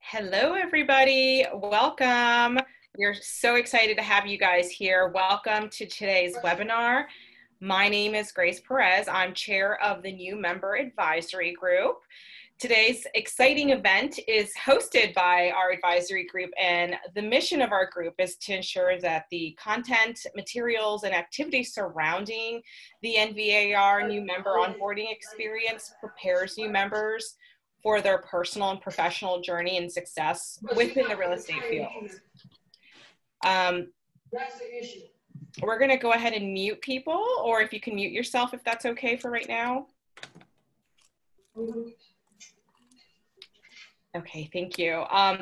Hello, everybody. Welcome. We're so excited to have you guys here. Welcome to today's webinar. My name is Grace Perez. I'm chair of the new member advisory group. Today's exciting event is hosted by our advisory group, and the mission of our group is to ensure that the content, materials, and activities surrounding the NVAR new member onboarding experience prepares new members for their personal and professional journey and success within the real estate field. That's the issue. We're going to go ahead and mute people, or if you can mute yourself, if that's okay for right now. Okay, thank you.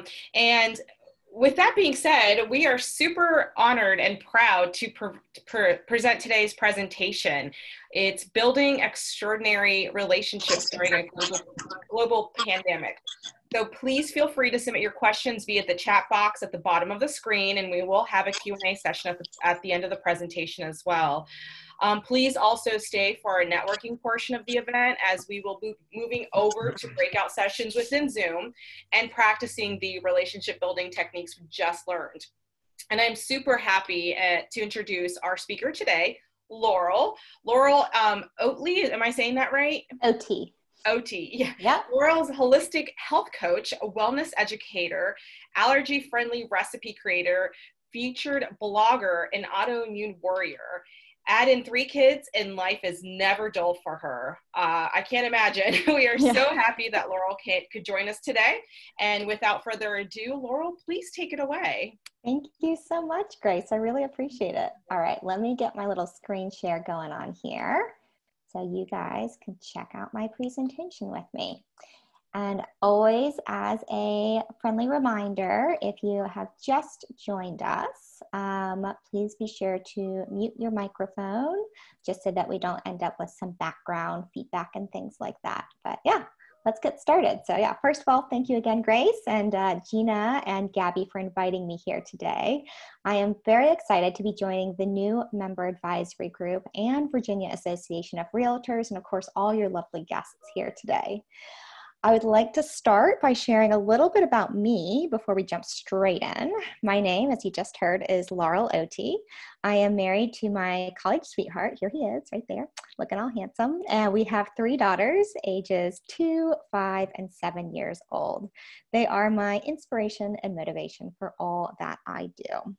And with that being said, we are super honored and proud to present today's presentation. It's Building Extraordinary Relationships During a Global Pandemic. So please feel free to submit your questions via the chat box at the bottom of the screen, and we will have a Q&A session at the end of the presentation as well. Please also stay for our networking portion of the event, as we will be moving over to breakout sessions within Zoom and practicing the relationship building techniques we just learned. And I'm super happy to introduce our speaker today, Laurel. Laurel Oatley, am I saying that right? OT. OT, yeah. Yep. Laurel's a holistic health coach, a wellness educator, allergy-friendly recipe creator, featured blogger, and autoimmune warrior. Add in 3 kids, and life is never dull for her. I can't imagine. We are so happy that Laurel could join us today. And without further ado, Laurel, please take it away. Thank you so much, Grace. I really appreciate it. All right, let me get my little screen share going on here so you guys can check out my presentation with me. And always, as a friendly reminder, if you have just joined us, please be sure to mute your microphone just so that we don't end up with some background feedback and things like that. But yeah, let's get started. So yeah, first of all, thank you again, Grace and Gina and Gabby for inviting me here today. I am very excited to be joining the new member advisory group and Virginia Association of Realtors, and of course, all your lovely guests here today. I would like to start by sharing a little bit about me before we jump straight in. My name, as you just heard, is Laurel Oatley. I am married to my college sweetheart. Here he is, right there, looking all handsome. And we have 3 daughters, ages 2, 5, and 7 years old. They are my inspiration and motivation for all that I do.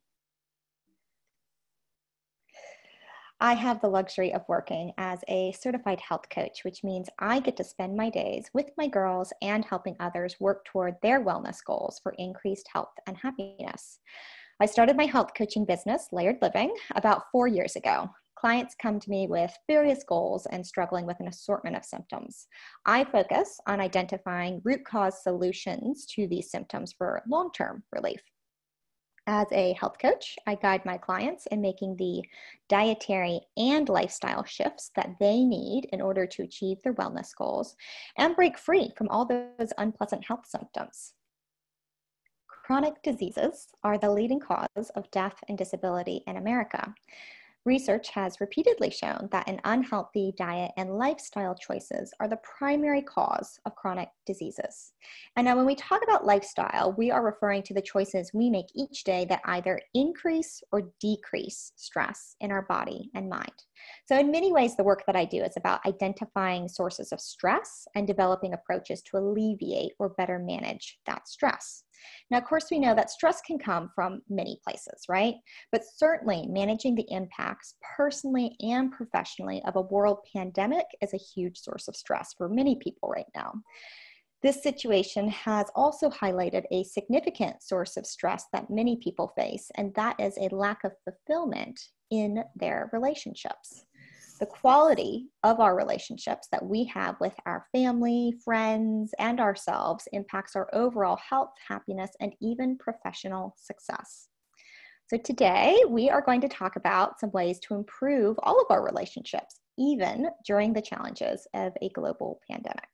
I have the luxury of working as a certified health coach, which means I get to spend my days with my girls and helping others work toward their wellness goals for increased health and happiness. I started my health coaching business, Layered Living, about 4 years ago. Clients come to me with various goals and struggling with an assortment of symptoms. I focus on identifying root cause solutions to these symptoms for long-term relief. As a health coach, I guide my clients in making the dietary and lifestyle shifts that they need in order to achieve their wellness goals and break free from all those unpleasant health symptoms. Chronic diseases are the leading cause of death and disability in America. Research has repeatedly shown that an unhealthy diet and lifestyle choices are the primary cause of chronic diseases. And now when we talk about lifestyle, we are referring to the choices we make each day that either increase or decrease stress in our body and mind. So in many ways, the work that I do is about identifying sources of stress and developing approaches to alleviate or better manage that stress. Now, of course, we know that stress can come from many places, right? But certainly managing the impacts personally and professionally of a world pandemic is a huge source of stress for many people right now. This situation has also highlighted a significant source of stress that many people face, and that is a lack of fulfillment in their relationships. The quality of our relationships that we have with our family, friends, and ourselves impacts our overall health, happiness, and even professional success. So today, we are going to talk about some ways to improve all of our relationships, even during the challenges of a global pandemic.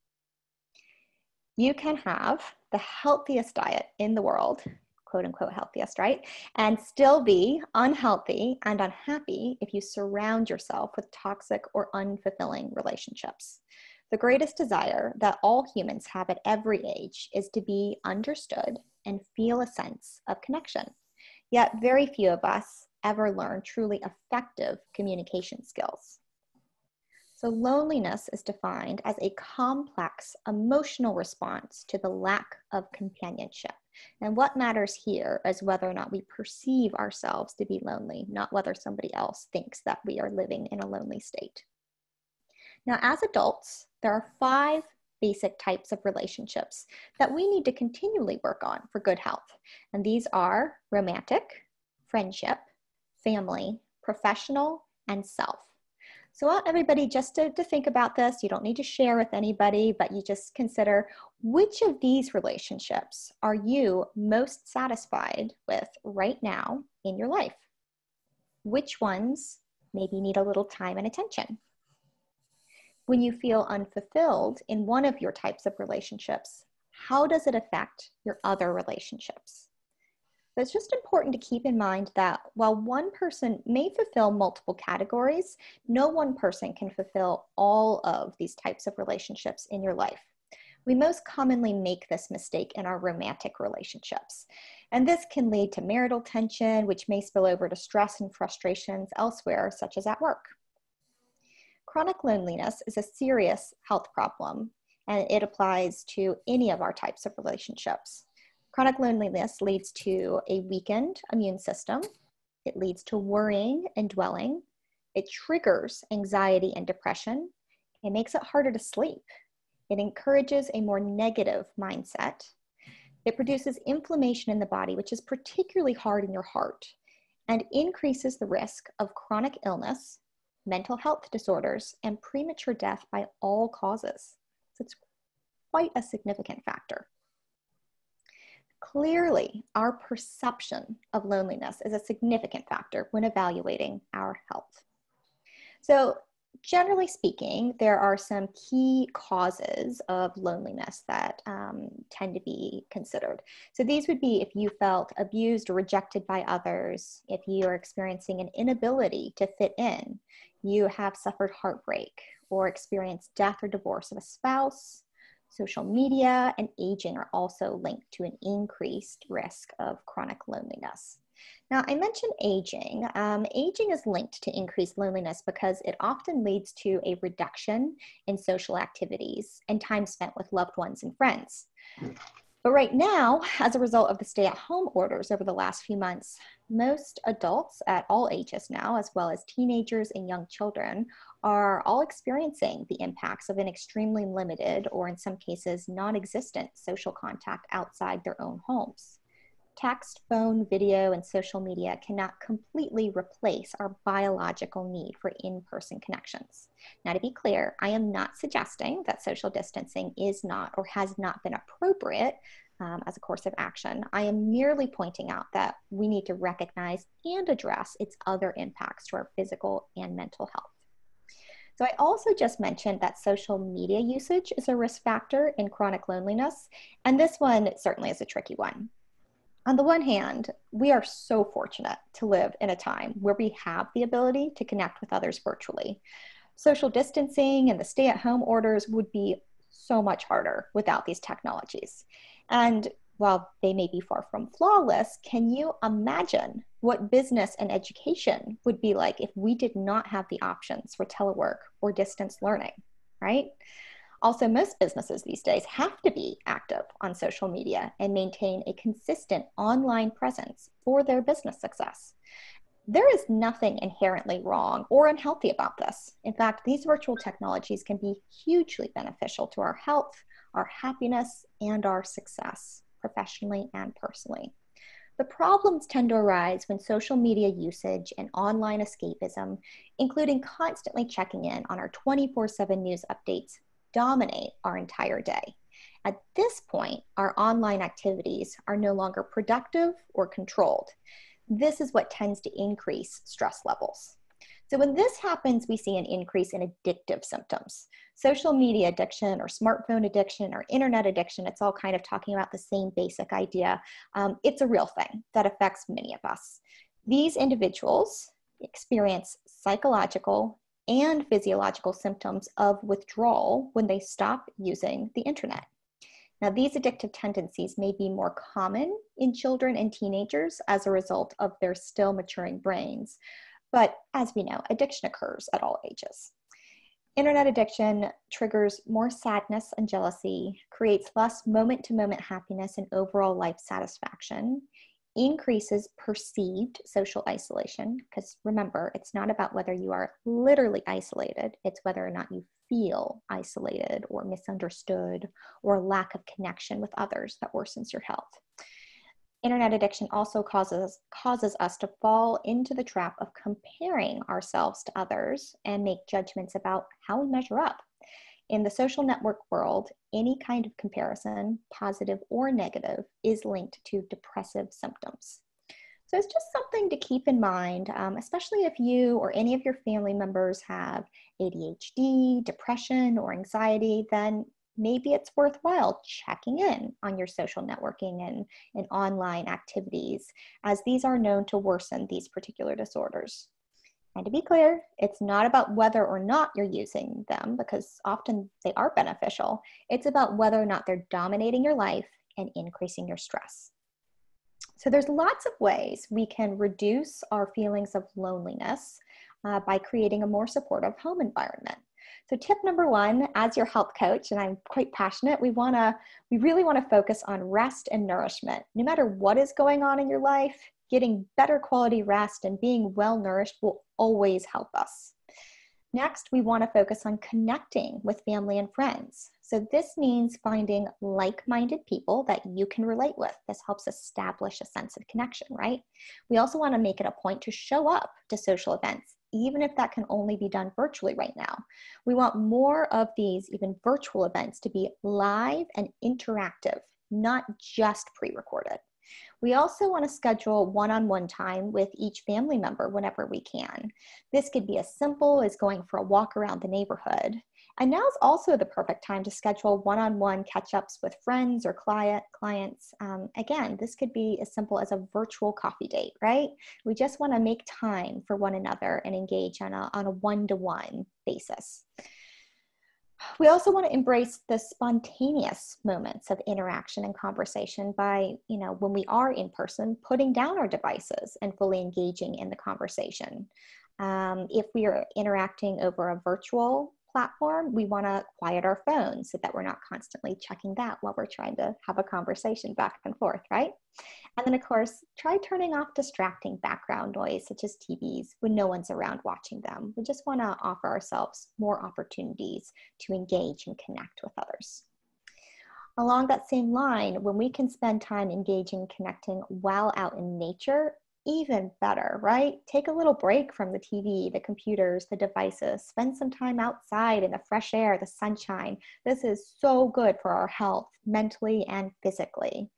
You can have the healthiest diet in the world, quote unquote healthiest, right? And still be unhealthy and unhappy if you surround yourself with toxic or unfulfilling relationships. The greatest desire that all humans have at every age is to be understood and feel a sense of connection. Yet very few of us ever learn truly effective communication skills. So loneliness is defined as a complex emotional response to the lack of companionship. And what matters here is whether or not we perceive ourselves to be lonely, not whether somebody else thinks that we are living in a lonely state. Now, as adults, there are 5 basic types of relationships that we need to continually work on for good health. And these are romantic, friendship, family, professional, and self. So I want everybody just to think about this. You don't need to share with anybody, but you just consider which of these relationships are you most satisfied with right now in your life? Which ones maybe need a little time and attention? When you feel unfulfilled in one of your types of relationships, how does it affect your other relationships? So it's just important to keep in mind that while one person may fulfill multiple categories, no one person can fulfill all of these types of relationships in your life. We most commonly make this mistake in our romantic relationships. And this can lead to marital tension, which may spill over to stress and frustrations elsewhere, such as at work. Chronic loneliness is a serious health problem, and it applies to any of our types of relationships. Chronic loneliness leads to a weakened immune system. It leads to worrying and dwelling. It triggers anxiety and depression. It makes it harder to sleep. It encourages a more negative mindset. It produces inflammation in the body, which is particularly hard in your heart, and increases the risk of chronic illness, mental health disorders, and premature death by all causes. So it's quite a significant factor. Clearly, our perception of loneliness is a significant factor when evaluating our health. So, generally speaking, there are some key causes of loneliness that tend to be considered. So these would be if you felt abused or rejected by others, if you are experiencing an inability to fit in, you have suffered heartbreak or experienced death or divorce of a spouse. Social media and aging are also linked to an increased risk of chronic loneliness. Now, I mentioned aging. Aging is linked to increased loneliness because it often leads to a reduction in social activities and time spent with loved ones and friends. But right now, as a result of the stay-at-home orders over the last few months, most adults at all ages now, as well as teenagers and young children, are all experiencing the impacts of an extremely limited, or in some cases non-existent, social contact outside their own homes. Text, phone, video, and social media cannot completely replace our biological need for in-person connections. Now, to be clear, I am not suggesting that social distancing is not or has not been appropriate as a course of action. I am merely pointing out that we need to recognize and address its other impacts to our physical and mental health. So I also just mentioned that social media usage is a risk factor in chronic loneliness, and this one certainly is a tricky one. On the one hand, we are so fortunate to live in a time where we have the ability to connect with others virtually. Social distancing and the stay-at-home orders would be so much harder without these technologies. And while they may be far from flawless, can you imagine what business and education would be like if we did not have the options for telework or distance learning, right? Also, most businesses these days have to be active on social media and maintain a consistent online presence for their business success. There is nothing inherently wrong or unhealthy about this. In fact, these virtual technologies can be hugely beneficial to our health, our happiness, and our success, professionally and personally. The problems tend to arise when social media usage and online escapism, including constantly checking in on our 24/7 news updates, dominate our entire day. At this point, our online activities are no longer productive or controlled. This is what tends to increase stress levels. So when this happens, we see an increase in addictive symptoms. Social media addiction or smartphone addiction or internet addiction, it's all kind of talking about the same basic idea. It's a real thing that affects many of us. These individuals experience psychological and physiological symptoms of withdrawal when they stop using the internet. Now, these addictive tendencies may be more common in children and teenagers as a result of their still maturing brains. But as we know, addiction occurs at all ages. Internet addiction triggers more sadness and jealousy, creates less moment-to-moment happiness and overall life satisfaction, increases perceived social isolation, because remember, it's not about whether you are literally isolated, it's whether or not you feel isolated or misunderstood or lack of connection with others that worsens your health. Internet addiction also causes us to fall into the trap of comparing ourselves to others and make judgments about how we measure up. In the social network world, any kind of comparison, positive or negative, is linked to depressive symptoms. So it's just something to keep in mind, especially if you or any of your family members have ADHD, depression, or anxiety, then maybe it's worthwhile checking in on your social networking and online activities, as these are known to worsen these particular disorders. And to be clear, it's not about whether or not you're using them, because often they are beneficial. It's about whether or not they're dominating your life and increasing your stress. So there's lots of ways we can reduce our feelings of loneliness by creating a more supportive home environment. So tip number one, as your health coach, and I'm quite passionate, we really want to focus on rest and nourishment. No matter what is going on in your life, getting better quality rest and being well nourished will always help us. Next, we want to focus on connecting with family and friends. So this means finding like-minded people that you can relate with. This helps establish a sense of connection, right? We also want to make it a point to show up to social events, even if that can only be done virtually right now. We want more of these, even virtual events, to be live and interactive, not just pre-recorded. We also want to schedule one-on-one time with each family member whenever we can. This could be as simple as going for a walk around the neighborhood. And now is also the perfect time to schedule one-on-one catch-ups with friends or clients. Again, this could be as simple as a virtual coffee date, right? We just want to make time for one another and engage on a one-to-one basis. We also want to embrace the spontaneous moments of interaction and conversation by, when we are in person, putting down our devices and fully engaging in the conversation. If we are interacting over a virtual platform, we want to quiet our phones so that we're not constantly checking that while we're trying to have a conversation back and forth, right? And then, of course, try turning off distracting background noise, such as TVs, when no one's around watching them. We just want to offer ourselves more opportunities to engage and connect with others. Along that same line, when we can spend time engaging, connecting while out in nature, even better, right? Take a little break from the TV, the computers, the devices, spend some time outside in the fresh air, the sunshine. This is so good for our health, mentally and physically.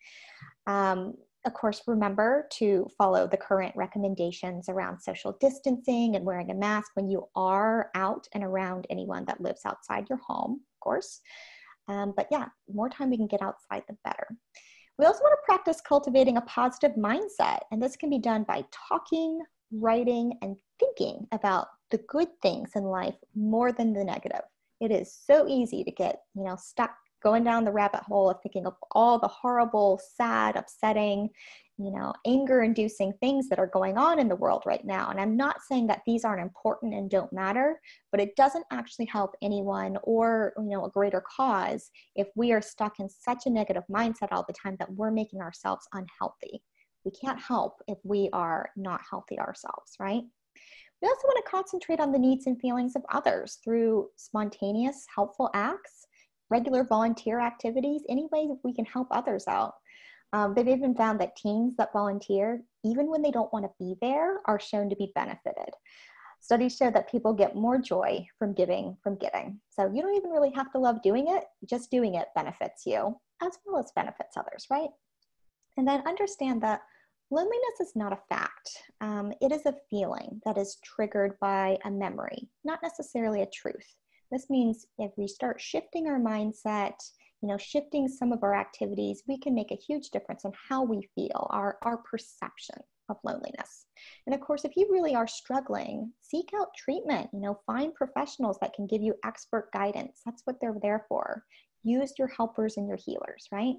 Of course, remember to follow the current recommendations around social distancing and wearing a mask when you are out and around anyone that lives outside your home, of course. But yeah, the more time we can get outside, the better. We also want to practice cultivating a positive mindset, and this can be done by talking, writing, and thinking about the good things in life more than the negative. It is so easy to get, stuck going down the rabbit hole of thinking of all the horrible, sad, upsetting, anger-inducing things that are going on in the world right now. And I'm not saying that these aren't important and don't matter, but it doesn't actually help anyone or, a greater cause if we are stuck in such a negative mindset all the time that we're making ourselves unhealthy. We can't help if we are not healthy ourselves, right? We also want to concentrate on the needs and feelings of others through spontaneous, helpful acts, regular volunteer activities, any way that we can help others out. They've even found that teens that volunteer, even when they don't want to be there, are shown to be benefited. Studies show that people get more joy from giving from getting. So you don't even really have to love doing it. Just doing it benefits you as well as benefits others, right? And then understand that loneliness is not a fact. It is a feeling that is triggered by a memory, not necessarily a truth. This means if we start shifting our mindset, shifting some of our activities, we can make a huge difference in how we feel, our perception of loneliness. And of course, if you really are struggling, seek out treatment, find professionals that can give you expert guidance. That's what they're there for. Use your helpers and your healers, right?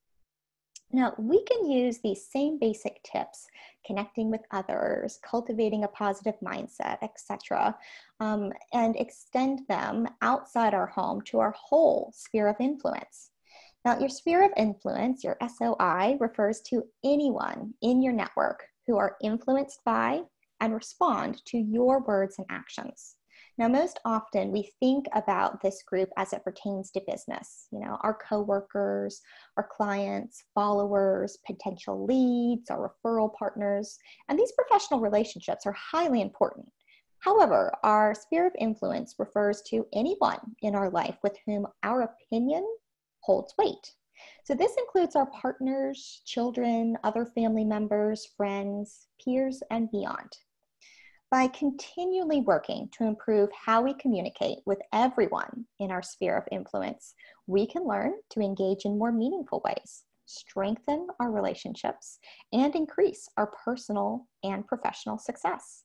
Now, we can use these same basic tips, connecting with others, cultivating a positive mindset, etc., and extend them outside our home to our whole sphere of influence. Now, your sphere of influence, your SOI, refers to anyone in your network who are influenced by and respond to your words and actions. Now, most often we think about this group as it pertains to business, our coworkers, our clients, followers, potential leads, our referral partners, and these professional relationships are highly important. However, our sphere of influence refers to anyone in our life with whom our opinion holds weight. So this includes our partners, children, other family members, friends, peers, and beyond. By continually working to improve how we communicate with everyone in our sphere of influence, we can learn to engage in more meaningful ways, strengthen our relationships, and increase our personal and professional success.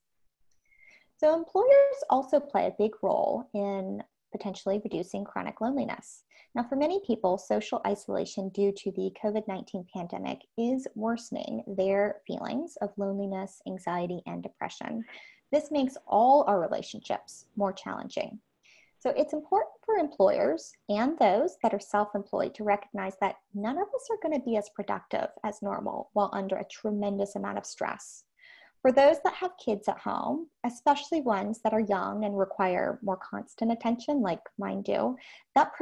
So employers also play a big role in potentially reducing chronic loneliness. Now, for many people, social isolation due to the COVID-19 pandemic is worsening their feelings of loneliness, anxiety, and depression. This makes all our relationships more challenging. So it's important for employers and those that are self-employed to recognize that none of us are going to be as productive as normal while under a tremendous amount of stress. For those that have kids at home, especially ones that are young and require more constant attention, like mine do, that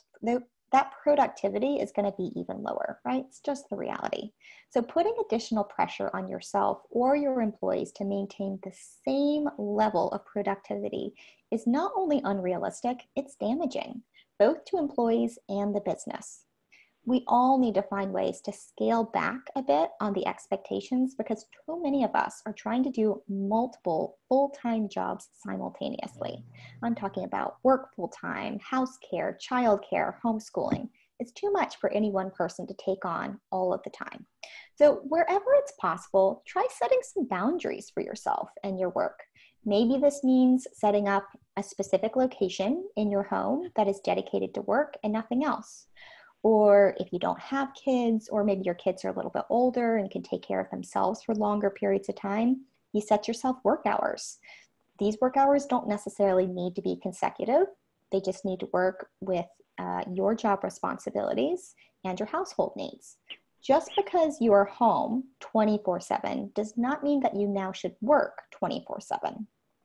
productivity is going to be even lower, right? It's just the reality. So putting additional pressure on yourself or your employees to maintain the same level of productivity is not only unrealistic, it's damaging, both to employees and the business. We all need to find ways to scale back a bit on the expectations because too many of us are trying to do multiple full-time jobs simultaneously. I'm talking about work full-time, house care, child care, homeschooling. It's too much for any one person to take on all of the time. So wherever it's possible, try setting some boundaries for yourself and your work. Maybe this means setting up a specific location in your home that is dedicated to work and nothing else. Or if you don't have kids, or maybe your kids are a little bit older and can take care of themselves for longer periods of time, you set yourself work hours. These work hours don't necessarily need to be consecutive. They just need to work with your job responsibilities and your household needs. Just because you are home 24/7 does not mean that you now should work 24/7.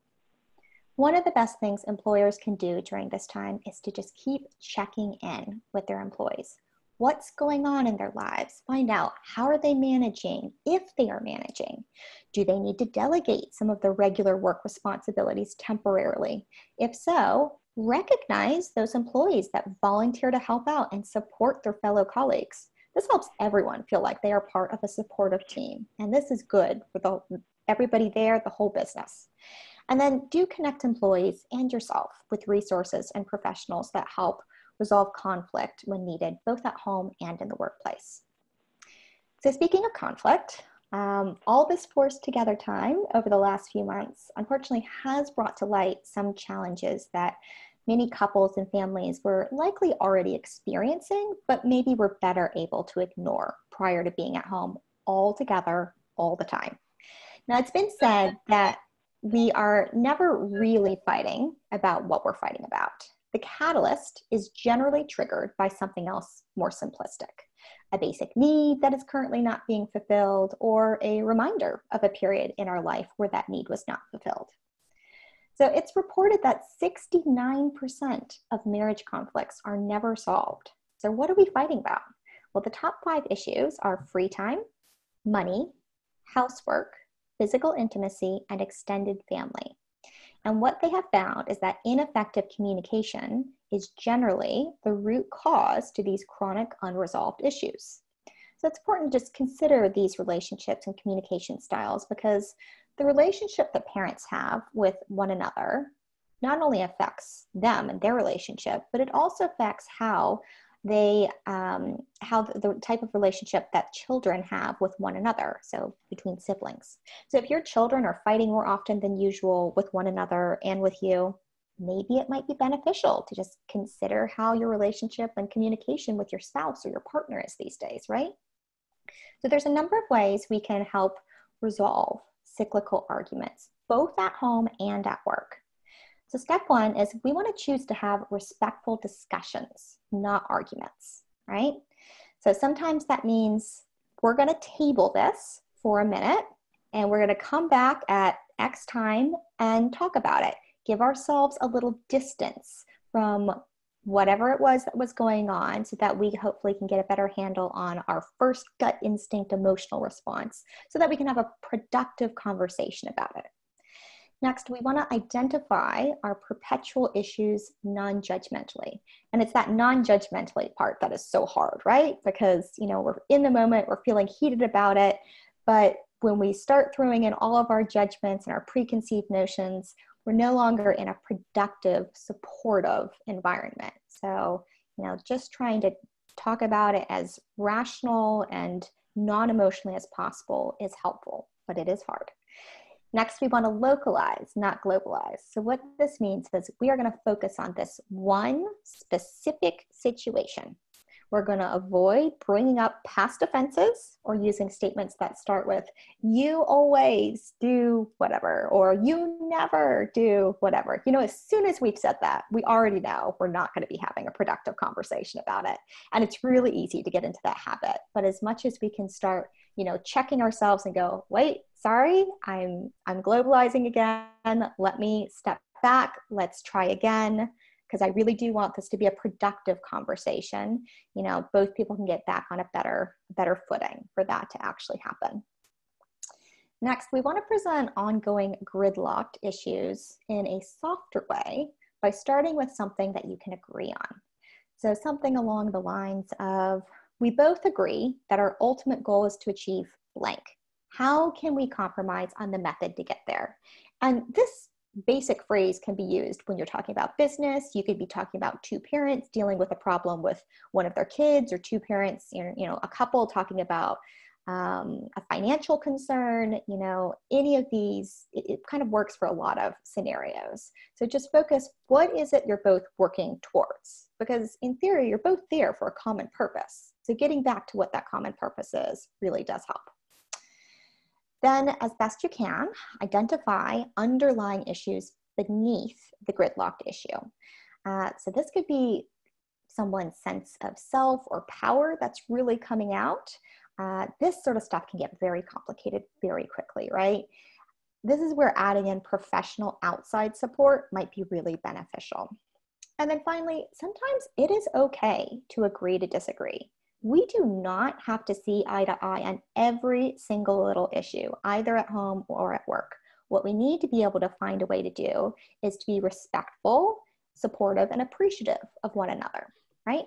One of the best things employers can do during this time is to just keep checking in with their employees. What's going on in their lives? Find out, how are they managing, if they are managing? Do they need to delegate some of their regular work responsibilities temporarily? If so, recognize those employees that volunteer to help out and support their fellow colleagues. This helps everyone feel like they are part of a supportive team. And this is good for everybody there, the whole business. And then do connect employees and yourself with resources and professionals that help resolve conflict when needed, both at home and in the workplace. So speaking of conflict, all this forced together time over the last few months, unfortunately, has brought to light some challenges that many couples and families were likely already experiencing, but maybe were better able to ignore prior to being at home all together all the time. Now, it's been said that we are never really fighting about what we're fighting about. The catalyst is generally triggered by something else more simplistic, a basic need that is currently not being fulfilled, or a reminder of a period in our life where that need was not fulfilled. So it's reported that 69% of marriage conflicts are never solved. So what are we fighting about? Well, the top 5 issues are free time, money, housework, physical intimacy, and extended family. And what they have found is that ineffective communication is generally the root cause to these chronic unresolved issues. So it's important to just consider these relationships and communication styles, because the relationship that parents have with one another not only affects them and their relationship, but it also affects how how the type of relationship that children have with one another, so between siblings. So if your children are fighting more often than usual with one another and with you, maybe it might be beneficial to just consider how your relationship and communication with your spouse or your partner is these days, right? So there's a number of ways we can help resolve cyclical arguments, both at home and at work. So step one is we want to choose to have respectful discussions, not arguments, right? So sometimes that means we're going to table this for a minute and we're going to come back at X time and talk about it. Give ourselves a little distance from whatever it was that was going on so that we hopefully can get a better handle on our first gut instinct emotional response so that we can have a productive conversation about it. Next, we want to identify our perpetual issues non-judgmentally. And it's that non-judgmentally part that is so hard, right? Because, we're in the moment, we're feeling heated about it. But when we start throwing in all of our judgments and our preconceived notions, we're no longer in a productive, supportive environment. So, just trying to talk about it as rational and non-emotionally as possible is helpful, but it is hard. Next, we want to localize, not globalize. So what this means is we are going to focus on this one specific situation. We're going to avoid bringing up past offenses or using statements that start with, you always do whatever, or you never do whatever. As soon as we've said that, we already know we're not going to be having a productive conversation about it. And it's really easy to get into that habit. But as much as we can start, checking ourselves and go, wait, sorry, I'm globalizing again. Let me step back. Let's try again. Because I really do want this to be a productive conversation. Both people can get back on a better footing for that to actually happen. Next, we want to present ongoing gridlocked issues in a softer way by starting with something that you can agree on. So something along the lines of, we both agree that our ultimate goal is to achieve blank. How can we compromise on the method to get there? And this basic phrase can be used when you're talking about business. You could be talking about two parents dealing with a problem with one of their kids, or two parents, a couple talking about a financial concern. Any of these, it kind of works for a lot of scenarios. So just focus, what is it you're both working towards? Because in theory, you're both there for a common purpose. So getting back to what that common purpose is really does help. Then, as best you can, identify underlying issues beneath the gridlocked issue. So this could be someone's sense of self or power that's really coming out. This sort of stuff can get very complicated very quickly, right? This is where adding in professional outside support might be really beneficial. And then finally, sometimes it is okay to agree to disagree. We do not have to see eye to eye on every single little issue, either at home or at work. What we need to be able to find a way to do is to be respectful, supportive, and appreciative of one another, right?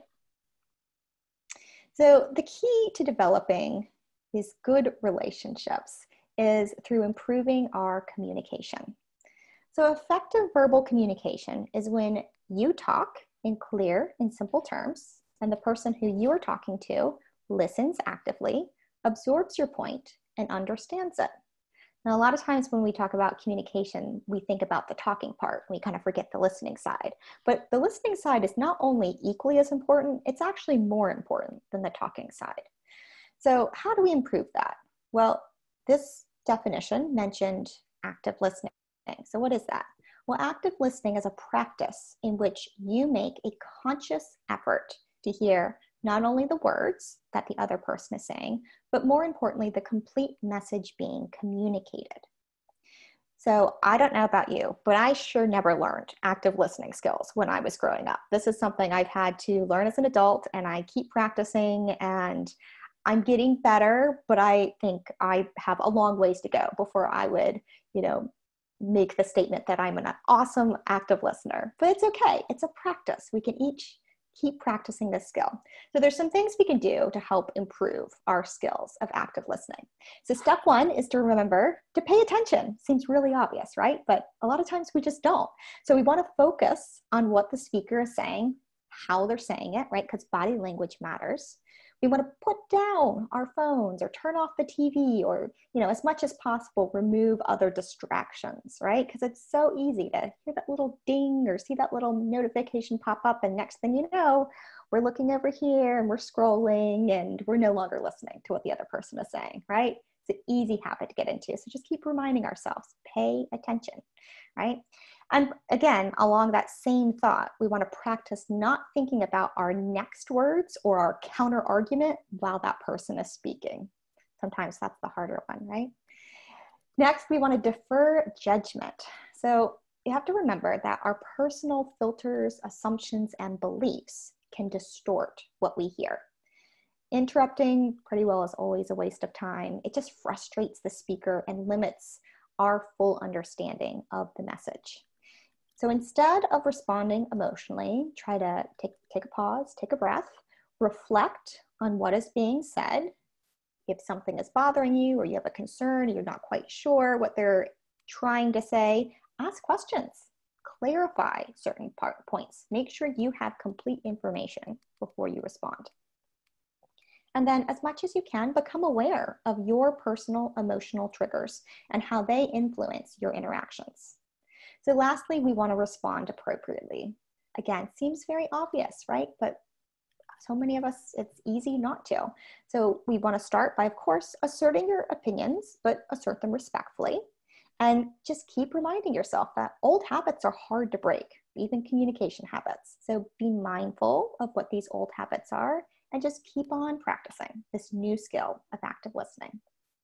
So the key to developing these good relationships is through improving our communication. So effective verbal communication is when you talk in clear and simple terms, and the person who you are talking to listens actively, absorbs your point, and understands it. Now, a lot of times when we talk about communication, we think about the talking part. We kind of forget the listening side. But the listening side is not only equally as important, it's actually more important than the talking side. So how do we improve that? Well, this definition mentioned active listening. So what is that? Well, active listening is a practice in which you make a conscious effort to hear not only the words that the other person is saying, but more importantly, the complete message being communicated. So I don't know about you, but I sure never learned active listening skills when I was growing up. This is something I've had to learn as an adult, and I keep practicing, and I'm getting better, but I think I have a long ways to go before I would, make the statement that I'm an awesome active listener. But it's okay. It's a practice. We can each keep practicing this skill. So there's some things we can do to help improve our skills of active listening. So step one is to remember to pay attention. Seems really obvious, right? But a lot of times we just don't. So we want to focus on what the speaker is saying, how they're saying it, right? Because body language matters. We want to put down our phones or turn off the TV or, as much as possible, remove other distractions, right? Because it's so easy to hear that little ding or see that little notification pop up. And next thing you know, we're looking over here and we're scrolling and we're no longer listening to what the other person is saying, right? It's an easy habit to get into. So just keep reminding ourselves, pay attention, right? And again, along that same thought, we want to practice not thinking about our next words or our counter argument while that person is speaking. Sometimes that's the harder one, right? Next, we want to defer judgment. So you have to remember that our personal filters, assumptions, and beliefs can distort what we hear. Interrupting pretty well is always a waste of time. It just frustrates the speaker and limits our full understanding of the message. So instead of responding emotionally, try to take a pause, take a breath, reflect on what is being said. If something is bothering you or you have a concern, you're not quite sure what they're trying to say, ask questions, clarify certain points. Make sure you have complete information before you respond. And then as much as you can, become aware of your personal emotional triggers and how they influence your interactions. So lastly, we want to respond appropriately. Again, seems very obvious, right? But so many of us, it's easy not to. So we want to start by, of course, asserting your opinions, but assert them respectfully. And just keep reminding yourself that old habits are hard to break, even communication habits. So be mindful of what these old habits are and just keep on practicing this new skill of active listening.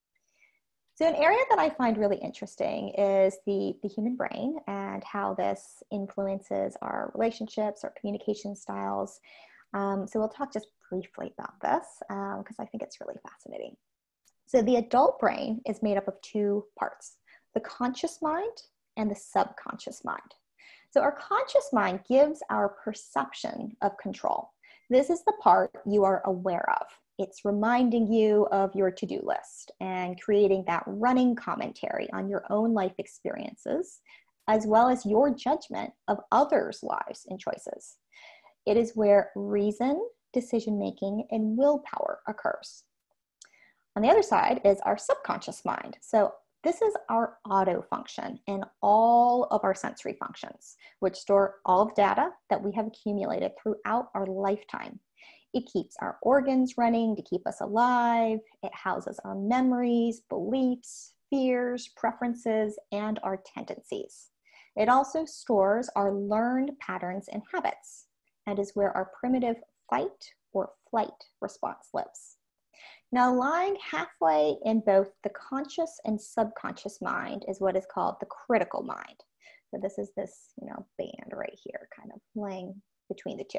So an area that I find really interesting is the human brain and how this influences our relationships, our communication styles. So we'll talk just briefly about this because I think it's really fascinating. So the adult brain is made up of two parts, the conscious mind and the subconscious mind. So our conscious mind gives our perception of control. This is the part you are aware of. It's reminding you of your to-do list and creating that running commentary on your own life experiences, as well as your judgment of others' lives and choices. It is where reason, decision-making, and willpower occurs. On the other side is our subconscious mind. So this is our auto function and all of our sensory functions, which store all of data that we have accumulated throughout our lifetime. It keeps our organs running to keep us alive. It houses our memories, beliefs, fears, preferences, and our tendencies. It also stores our learned patterns and habits and is where our primitive fight or flight response lives. Now, lying halfway in both the conscious and subconscious mind is what is called the critical mind. So this is this, band right here, kind of laying between the two.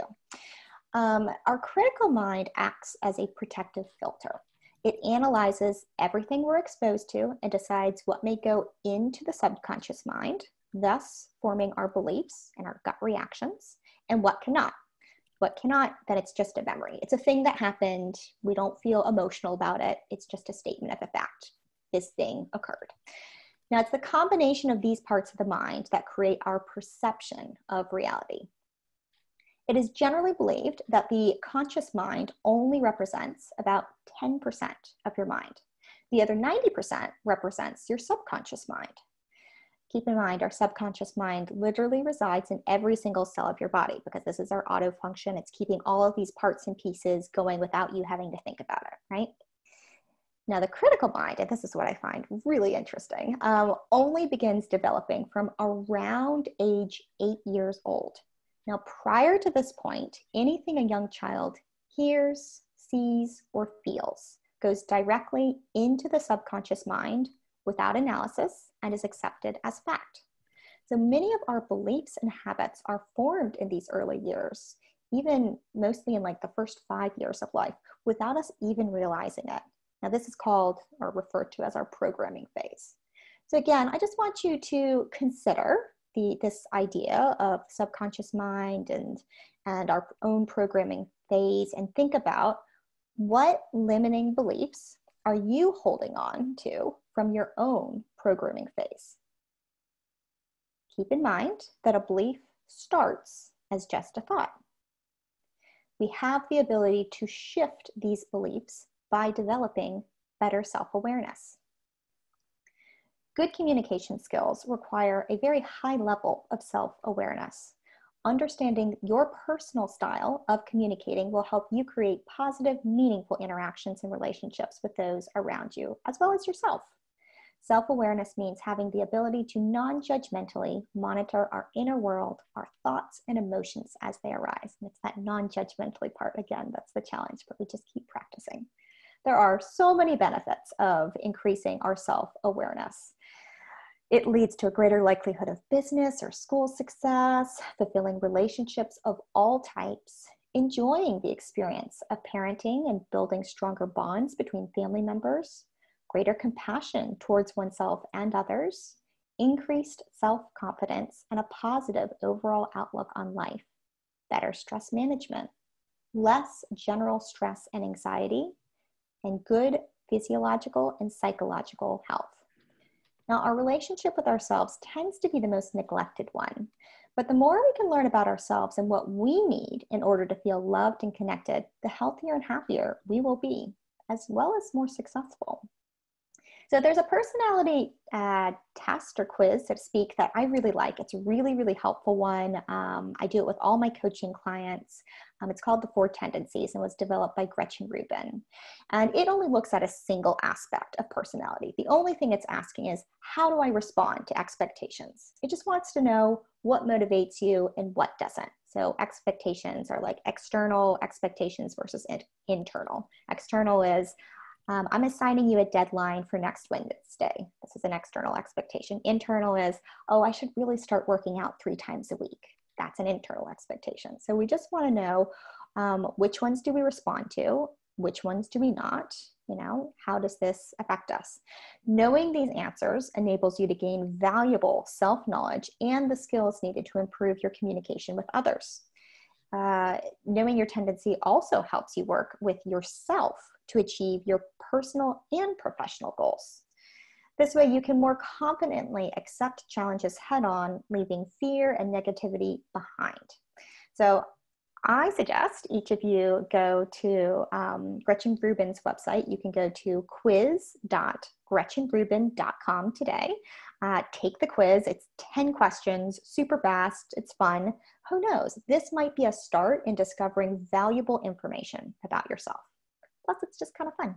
Our critical mind acts as a protective filter. It analyzes everything we're exposed to and decides what may go into the subconscious mind, thus forming our beliefs and our gut reactions, and what cannot. What cannot, then it's just a memory. It's a thing that happened. We don't feel emotional about it. It's just a statement of a fact. This thing occurred. Now, it's the combination of these parts of the mind that create our perception of reality. It is generally believed that the conscious mind only represents about 10% of your mind. The other 90% represents your subconscious mind. Keep in mind, our subconscious mind literally resides in every single cell of your body because this is our auto function. It's keeping all of these parts and pieces going without you having to think about it, right? Now, the critical mind, and this is what I find really interesting, only begins developing from around age 8 years old. Now, prior to this point, anything a young child hears, sees, or feels goes directly into the subconscious mind without analysis and is accepted as fact. So many of our beliefs and habits are formed in these early years, even mostly in like the first 5 years of life, without us even realizing it. Now, this is called or referred to as our programming phase. So again, I just want you to consider this idea of subconscious mind and our own programming phase and think about what limiting beliefs are you holding on to from your own programming phase. Keep in mind that a belief starts as just a thought. We have the ability to shift these beliefs by developing better self-awareness. Good communication skills require a very high level of self-awareness. Understanding your personal style of communicating will help you create positive, meaningful interactions and relationships with those around you, as well as yourself. Self-awareness means having the ability to non-judgmentally monitor our inner world, our thoughts and emotions as they arise. And it's that non-judgmentally part, again, that's the challenge, but we just keep practicing. There are so many benefits of increasing our self-awareness. It leads to a greater likelihood of business or school success, fulfilling relationships of all types, enjoying the experience of parenting and building stronger bonds between family members, greater compassion towards oneself and others, increased self-confidence, and a positive overall outlook on life, better stress management, less general stress and anxiety, and good physiological and psychological health. Now, our relationship with ourselves tends to be the most neglected one, but the more we can learn about ourselves and what we need in order to feel loved and connected, the healthier and happier we will be, as well as more successful. So there's a personality test or quiz, so to speak, that I really like. It's a really, really helpful one. I do it with all my coaching clients. It's called the 4 Tendencies and was developed by Gretchen Rubin. And it only looks at a single aspect of personality. The only thing it's asking is, how do I respond to expectations? It just wants to know what motivates you and what doesn't. So expectations are like external expectations versus internal. External is, I'm assigning you a deadline for next Wednesday. This is an external expectation. Internal is, oh, I should really start working out 3 times a week. That's an internal expectation. So we just want to know which ones do we respond to, which ones do we not, how does this affect us? Knowing these answers enables you to gain valuable self-knowledge and the skills needed to improve your communication with others. Knowing your tendency also helps you work with yourself to achieve your personal and professional goals. This way you can more confidently accept challenges head on, leaving fear and negativity behind. So I suggest each of you go to Gretchen Rubin's website. You can go to quiz.gretchenrubin.com today. Take the quiz. It's 10 questions, super fast. It's fun. Who knows? This might be a start in discovering valuable information about yourself. Plus, it's just kind of fun.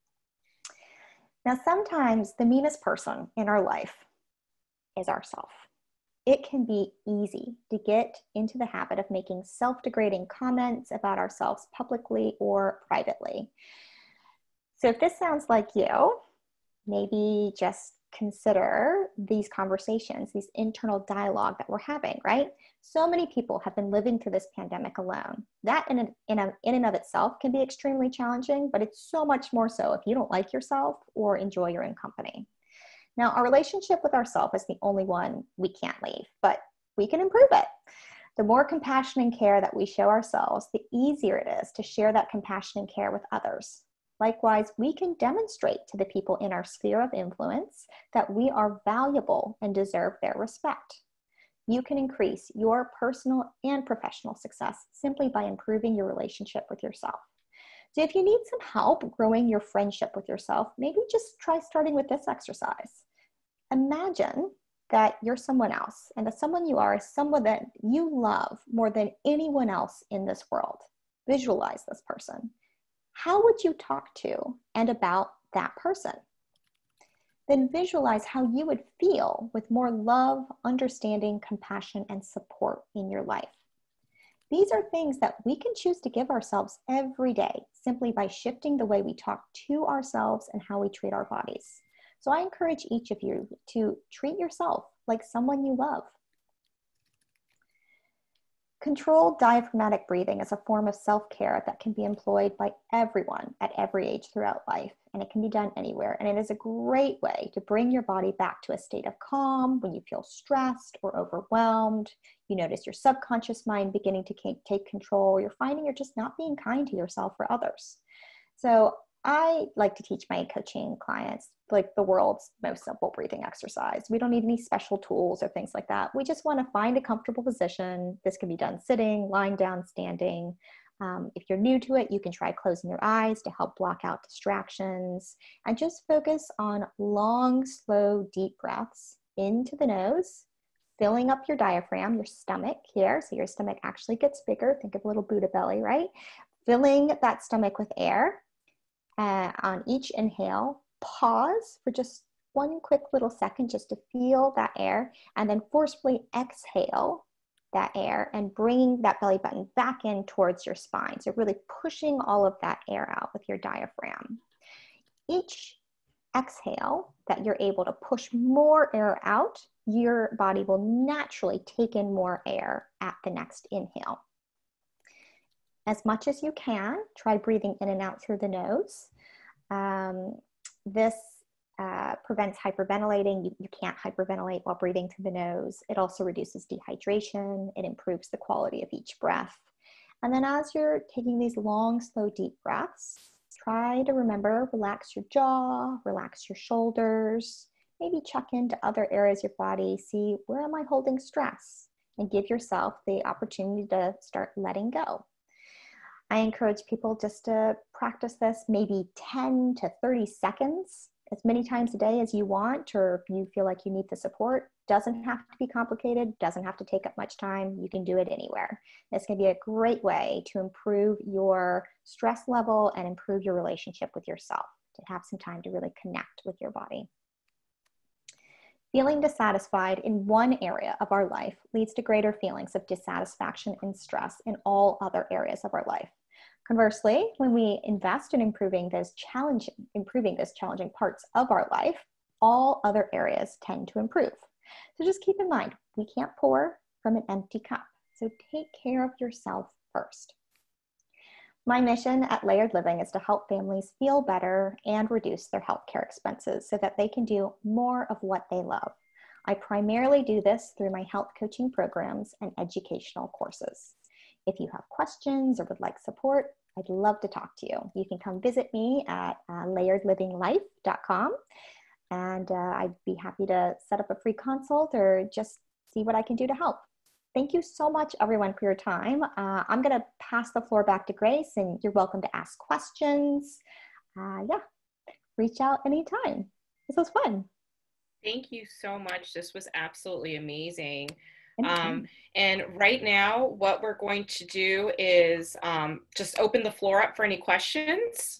Now, sometimes the meanest person in our life is ourself. It can be easy to get into the habit of making self-degrading comments about ourselves publicly or privately. So if this sounds like you, maybe just consider these conversations, these internal dialogue that we're having, right? So many people have been living through this pandemic alone. That in and of itself can be extremely challenging, but it's so much more so if you don't like yourself or enjoy your own company. Now, our relationship with ourselves is the only one we can't leave, but we can improve it. The more compassion and care that we show ourselves, the easier it is to share that compassion and care with others. Likewise, we can demonstrate to the people in our sphere of influence that we are valuable and deserve their respect. You can increase your personal and professional success simply by improving your relationship with yourself. So if you need some help growing your friendship with yourself, maybe just try starting with this exercise. Imagine that you're someone else, and the someone you are is someone that you love more than anyone else in this world. Visualize this person. How would you talk to and about that person? Then visualize how you would feel with more love, understanding, compassion, and support in your life. These are things that we can choose to give ourselves every day simply by shifting the way we talk to ourselves and how we treat our bodies. So I encourage each of you to treat yourself like someone you love. Controlled diaphragmatic breathing is a form of self-care that can be employed by everyone at every age throughout life, and it can be done anywhere. And it is a great way to bring your body back to a state of calm when you feel stressed or overwhelmed. You notice your subconscious mind beginning to take control. You're finding you're just not being kind to yourself or others. So I like to teach my coaching clients like the world's most simple breathing exercise. We don't need any special tools or things like that. We just want to find a comfortable position. This can be done sitting, lying down, standing. If you're new to it, you can try closing your eyes to help block out distractions and just focus on long, slow, deep breaths into the nose, filling up your diaphragm, your stomach here. So your stomach actually gets bigger. Think of a little Buddha belly, right? Filling that stomach with air. On each inhale, pause for just one quick little second just to feel that air, and then forcefully exhale that air and bringing that belly button back in towards your spine. So really pushing all of that air out with your diaphragm. Each exhale that you're able to push more air out, your body will naturally take in more air at the next inhale. As much as you can, try breathing in and out through the nose. This prevents hyperventilating. You can't hyperventilate while breathing through the nose. It also reduces dehydration. It improves the quality of each breath. And then as you're taking these long, slow, deep breaths, try to remember, relax your jaw, relax your shoulders, maybe check into other areas of your body, see where am I holding stress, and give yourself the opportunity to start letting go. I encourage people just to practice this maybe 10 to 30 seconds, as many times a day as you want, or if you feel like you need the support. Doesn't have to be complicated, doesn't have to take up much time. You can do it anywhere. This can be a great way to improve your stress level and improve your relationship with yourself, to have some time to really connect with your body. Feeling dissatisfied in one area of our life leads to greater feelings of dissatisfaction and stress in all other areas of our life. Conversely, when we invest in improving those challenging parts of our life, all other areas tend to improve. So just keep in mind, we can't pour from an empty cup. So take care of yourself first. My mission at Layered Living is to help families feel better and reduce their healthcare expenses so that they can do more of what they love. I primarily do this through my health coaching programs and educational courses. If you have questions or would like support, I'd love to talk to you. You can come visit me at layeredlivinglife.com, and I'd be happy to set up a free consult or just see what I can do to help. Thank you so much, everyone, for your time. I'm going to pass the floor back to Grace, and you're welcome to ask questions. Reach out anytime. This was fun. Thank you so much. This was absolutely amazing. And right now, what we're going to do is just open the floor up for any questions.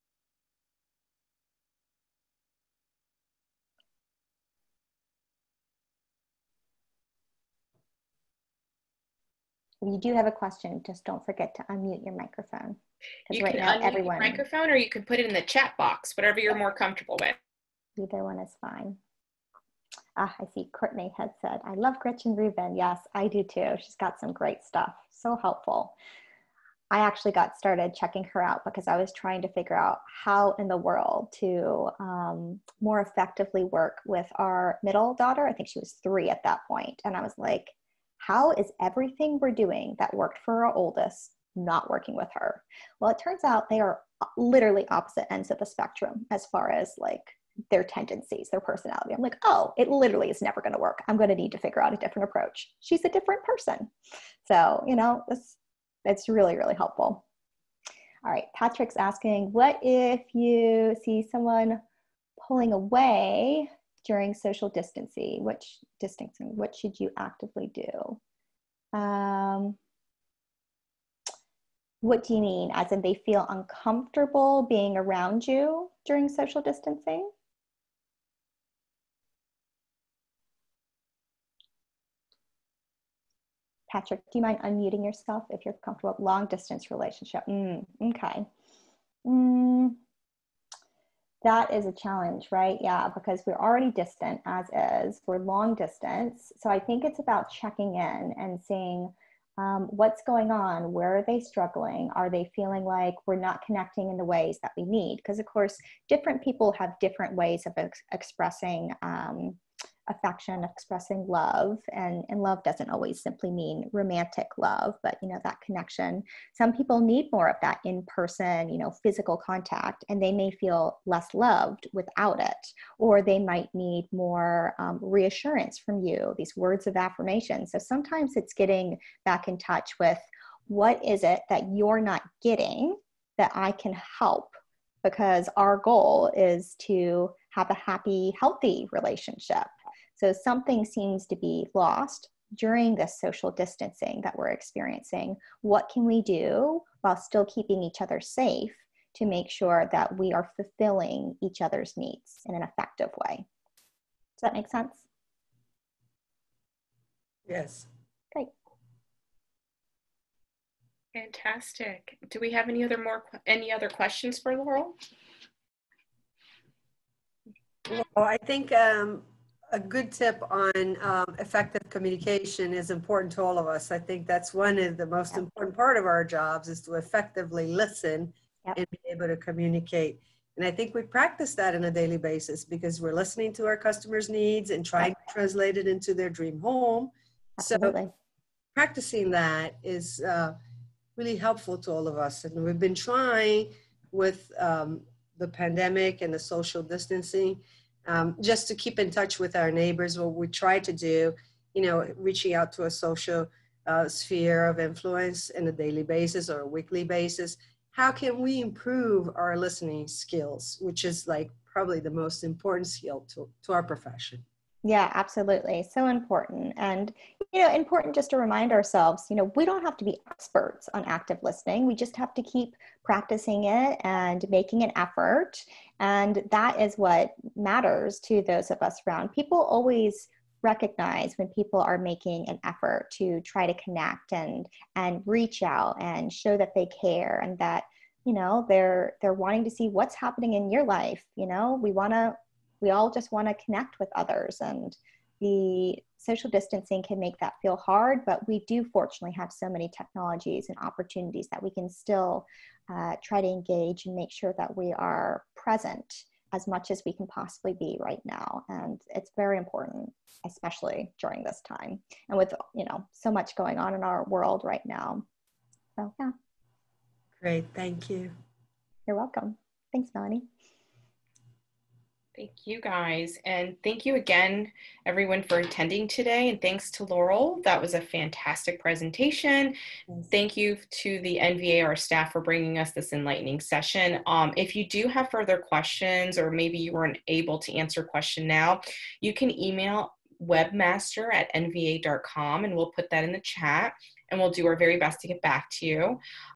If you do have a question, just don't forget to unmute your microphone. You can unmute your microphone, or you can put it in the chat box, whatever you're more comfortable with. Either one is fine. I see Courtney had said, I love Gretchen Rubin. Yes, I do too. She's got some great stuff. So helpful. I actually got started checking her out because I was trying to figure out how in the world to more effectively work with our middle daughter. I think she was 3 at that point. And I was like, how is everything we're doing that worked for our oldest not working with her? Well, it turns out they are literally opposite ends of the spectrum as far as like their tendencies, their personality. I'm like, oh, it literally is never going to work. I'm going to need to figure out a different approach. She's a different person. So, you know, it's really, really helpful. All right. Patrick's asking, what if you see someone pulling away during social distancing? What should you actively do? What do you mean? As in they feel uncomfortable being around you during social distancing? Patrick, do you mind unmuting yourself if you're comfortable with long distance relationship? Okay. That is a challenge, right? Yeah, because we're already distant as is, we're long distance. So I think it's about checking in and seeing what's going on, where are they struggling? Are they feeling like we're not connecting in the ways that we need? Because of course, different people have different ways of expressing affection, expressing love, and love doesn't always simply mean romantic love, but you know, that connection. Some people need more of that in-person, you know, physical contact, and they may feel less loved without it, or they might need more reassurance from you, these words of affirmation. So sometimes it's getting back in touch with what is it that you're not getting that I can help? Because our goal is to have a happy, healthy relationship. So something seems to be lost during this social distancing that we're experiencing. What can we do while still keeping each other safe to make sure that we are fulfilling each other's needs in an effective way? Does that make sense? Yes. Great. Fantastic. Do we have any other questions for Laurel? Well, I think a good tip on effective communication is important to all of us. I think that's one of the most important part of our jobs, is to effectively listen and be able to communicate. And I think we practice that on a daily basis because we're listening to our customers' needs and trying to translate it into their dream home. Absolutely. So practicing that is really helpful to all of us. And we've been trying with the pandemic and the social distancing, just to keep in touch with our neighbors. What we try to do, reaching out to a social sphere of influence on a daily basis or a weekly basis. How can we improve our listening skills, which is like probably the most important skill to our profession? Yeah, absolutely. So important. And, important just to remind ourselves, we don't have to be experts on active listening. We just have to keep practicing it and making an effort. And that is what matters to those of us around. People always recognize when people are making an effort to try to connect and reach out and show that they care, and that, they're wanting to see what's happening in your life. We all just want to connect with others, and the social distancing can make that feel hard, but we do fortunately have so many technologies and opportunities that we can still try to engage and make sure that we are present as much as we can possibly be right now. And it's very important, especially during this time and with, so much going on in our world right now. So, yeah. Great. Thank you. You're welcome. Thanks, Melanie. Thank you, guys. And thank you again, everyone, for attending today. And thanks to Laurel. That was a fantastic presentation. Yes. Thank you to the NVAR staff for bringing us this enlightening session. If you do have further questions, or maybe you weren't able to answer a question now, you can email webmaster@nva.com, and we'll put that in the chat, and we'll do our very best to get back to you.